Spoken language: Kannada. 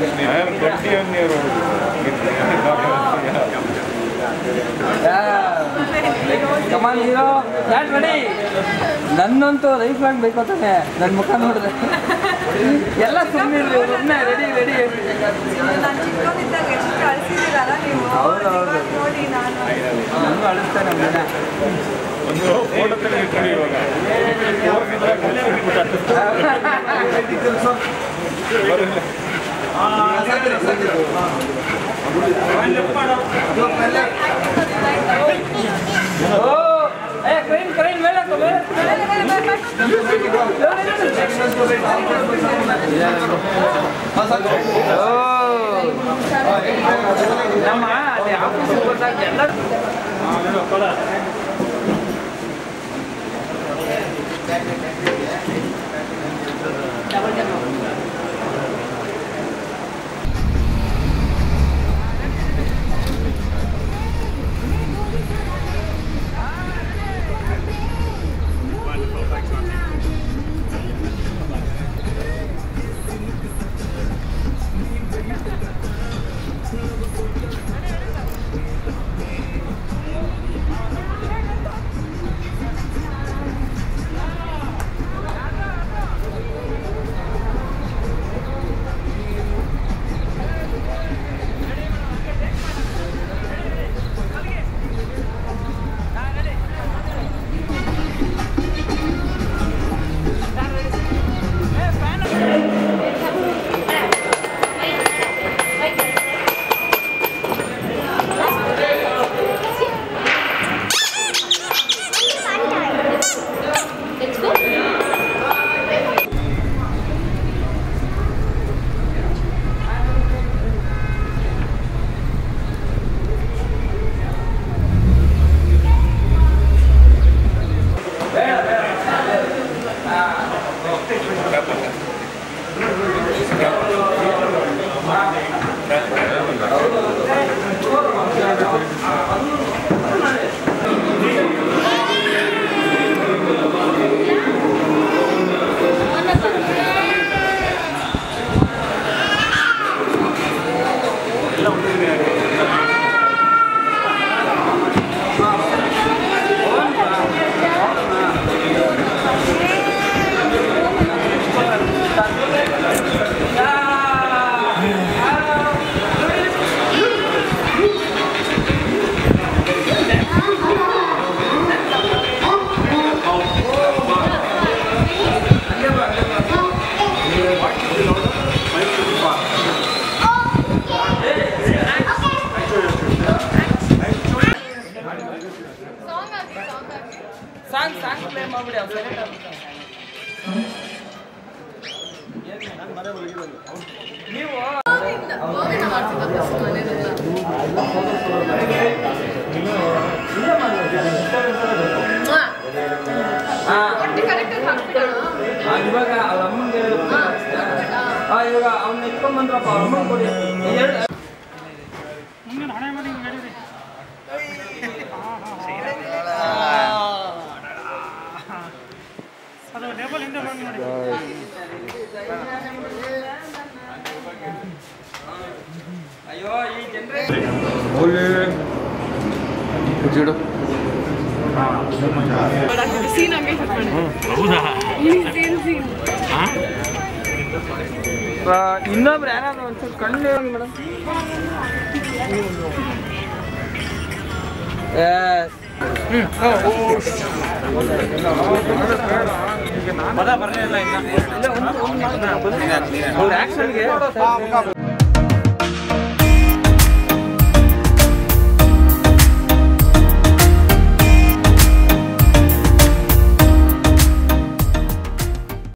ಕಮಾನ್ ಹೀರೋ ಯಾರು ರೆಡಿ ನನ್ನಂತೂ ಲೈಫ್ ಲಾಂಗ್ ಬೇಕು ತಾನೆ ನನ್ನ ಮುಖ ನೋಡಿದ್ರೆ ಎಲ್ಲ ಸುಮ್ಮನೆ ರೆಡಿ ರೆಡಿ ಹೌದು ಹೌದು ನಾನು ಅಳಿಸ್ತೇನೆ ಮನೆ ಒಂದು ಫೋಟೋ ತೆಗೆದುಕೊಳ್ಳಿ ಇವಾಗ ಕ್ರೈನ್ ಮೇಲೆ ನಮ್ಮ ಅಲ್ಲಿ ಆಫೀಸ್ ಹೋದಾಗ ಎಲ್ಲ ಸಾಂಗ್ ಪ್ಲೇ ಮಾಡ್ಬಿಡಿ ಅವ್ರು ಸೈಲೆಂಟ್ ಆಗ್ಬಿಡ್ತಾರೆ ನೀವು ಇವಾಗ ಅವ್ರ ಅಮ್ಮಂಗೆ ಇವಾಗ ಅವ್ನ ಇಟ್ಕೊಂಡ್ಬಂದ್ರಪ್ಪ ಅವ್ರ ಅಮ್ಮಂಗೆ ಕೊಡಿ ಅಯ್ಯೋ ಈ ಜನರೇಷನ್ ಇನ್ನೊಬ್ರು ಯಾರಾದ್ರೂ ಒಂಚೂರು ಕಣ್ಣು ಮೇಡಮ್ ಆಕ್ಷನ್ಗೆ